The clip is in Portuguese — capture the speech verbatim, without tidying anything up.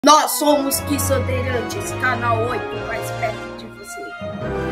Nós somos Quisodeirantes, canal oito, mais perto de você.